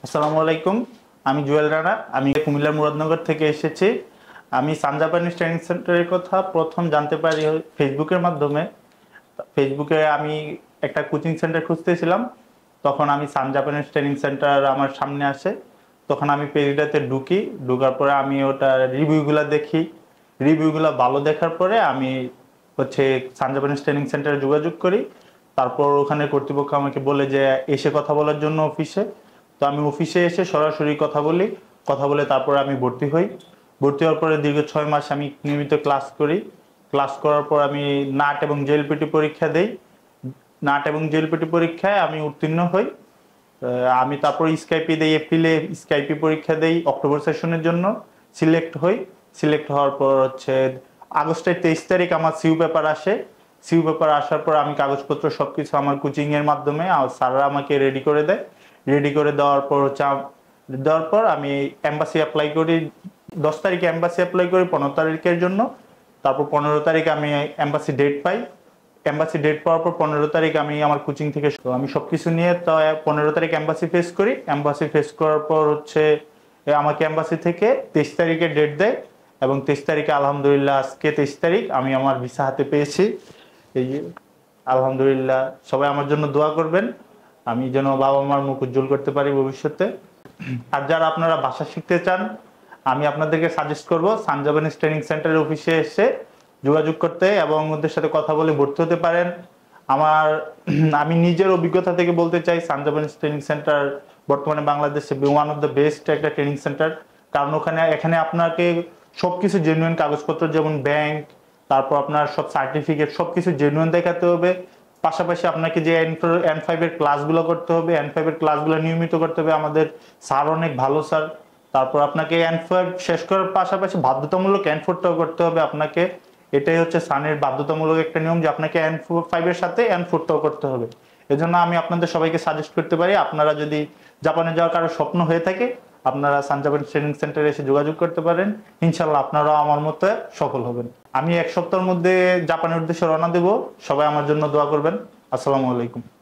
আসসালামু আলাইকুম। আমি জুয়েল রানা। আমি কুমিল্লার মুরাদনগর থেকে এসেছি। আমি সান জাপানিজ ট্রেনিং সেন্টারের কথা প্রথম জানতে পারি ফেসবুকের মাধ্যমে। ফেসবুকে আমি একটা কোচিং সেন্টার খুঁজতেছিলাম, তখন আমি সান জাপানিজ ট্রেনিং সেন্টার আমার সামনে আসে। তখন আমি পেজটাতে ঢুকি, ঢোকার পরে আমি ওটার রিভিউগুলো দেখি। রিভিউগুলো ভালো দেখার পরে আমি সান জাপানিজ ট্রেনিং সেন্টারে যোগাযোগ করি। তারপর ওখানে কর্তৃপক্ষ আমাকে বলে যে এসে কথা বলার জন্য অফিসে। তো আমি অফিসে এসে সরাসরি কথা বলি, কথা বলে তারপরে আমি ভর্তি হই। ভর্তি হওয়ার পরে দীর্ঘ 6 মাস আমি নিয়মিত ক্লাস করি। ক্লাস করার পর আমি নাট এবং জেএলপিটি পরীক্ষা দেই। নাট এবং জেএলপিটি পরীক্ষায় আমি উত্তীর্ণ হই। আমি তারপর স্কাইপি দিই, এপ্রিলে স্কাইপি পরীক্ষা দেই অক্টোবর সেশনের জন্য। সিলেক্ট হই। সিলেক্ট হওয়ার পর আগস্টের 23 তারিখ আমার সিইউ পেপার আসে। সিইউ পেপার আসার পর আমি কাগজপত্র সবকিছু আমার কোচিংয়ের মাধ্যমে স্যাররা আমাকে রেডি করে দেয়। রেডি করে দেওয়ার পর আমি এম্বাসি অ্যাপ্লাই করি। 10 তারিখে এম্বাসি অ্যাপ্লাই করি 15 তারিখের জন্য। তারপর 15 তারিখ আমি এম্বাসি ডেট পাই। এম্বাসি ডেট পাওয়ার পর 15 তারিখ আমি আমার কোচিং থেকে আমি সবকিছু নিয়ে তো 15 তারিখ এম্বাসি ফেস করি। এম্বাসি ফেস করার পর আমাকে এম্বাসি থেকে 23 তারিখে ডেট দেয়, এবং 23 তারিখে আলহামদুলিল্লাহ আজকে 23 তারিখ আমি আমার ভিসা হাতে পেয়েছি। এই যে আলহামদুলিল্লাহ, সবাই আমার জন্য দোয়া করবেন, আমি যেন বাবা মার মুখ উজ্জ্বল করতে পারি ভবিষ্যতে। আর যারা আপনারা ভাষা শিখতে চান, আমি আপনাদেরকে সাজেস্ট করব সান জাপানিজ ট্রেনিং সেন্টারের অফিসে এসে যোগাযোগ করতে এবং ওদের সাথে কথা বলে ভর্তি হতে পারেন। আমি নিজের অভিজ্ঞতা থেকে বলতে চাই, সান জাপানিজ ট্রেনিং সেন্টার বর্তমানে বাংলাদেশে ওয়ান অফ দ্য বেস্ট একটা ট্রেনিং সেন্টার। কারণ এখানে আপনাকে সবকিছু জেনুইন কাগজপত্র, যেমন ব্যাংক, তারপর আপনার সব সার্টিফিকেট, সবকিছু জেনুইন দেখাতে হবে। পাশাপাশি আপনাকে যে N5 এর ক্লাসগুলো করতে হবে, N5 এর ক্লাসগুলো নিয়মিত করতে হবে। আমাদের স্যার অনেক ভালো স্যার। তারপর আপনাকে N5 শেষ করার পাশাপাশি বাধ্যতামূলক N4টাও করতে হবে আপনাকে। এটাই সানের বাধ্যতামূলক একটা নিয়ম যে আপনাকে N5 এর সাথে N4টাও করতে হবে। এজন্য আমি আপনাদের সবাইকে সাজেস্ট করতে পারি, আপনারা যদি জাপানে যাওয়ার কারো স্বপ্ন হয়ে থাকে, আপনারা সান জাপানিজ ট্রেনিং সেন্টারে এসে যোগাযোগ করতে পারেন। ইনশাল্লাহ আপনারাও আমার মতো সফল হবেন। আমি 1 সপ্তাহের মধ্যে জাপানের উদ্দেশ্যে রওনা দেব। সবাই আমার জন্য দোয়া করবেন। আসসালামু আলাইকুম।